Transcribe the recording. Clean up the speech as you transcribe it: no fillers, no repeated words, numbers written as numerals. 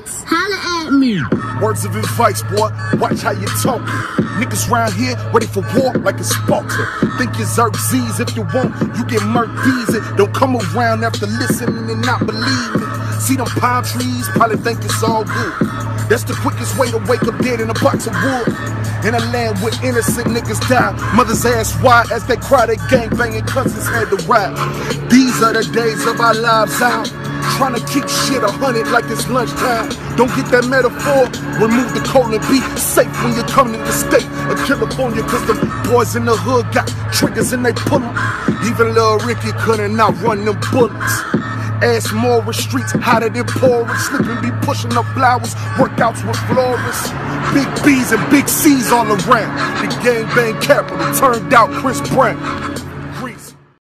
Beats, holla at me. Words of advice, boy, watch how you talk. Niggas round here ready for war like it's Sparta. Think you're Xerxes if you want, you get murked easy. Don't come around after listening and not believing. See them palm trees, probably think it's all good. That's the quickest way to wake up dead in a box of wood. In a land where innocent niggas die, mothers ask why as they cry, they gang banging cousins had to ride. These are the days of our lives out, trying to keep shit 100 like it's lunchtime. Don't get that metaphor, remove the colon, be safe when you come to the state of California, cause the boys in the hood got triggers and they pull them. Even Lil Ricky couldn't outrun them bullets. Ass more streets hotter than porridge, slipping be pushing up flowers, workouts with florists. Big B's and big C's all around, the gang bang capital turned out Chris Brown.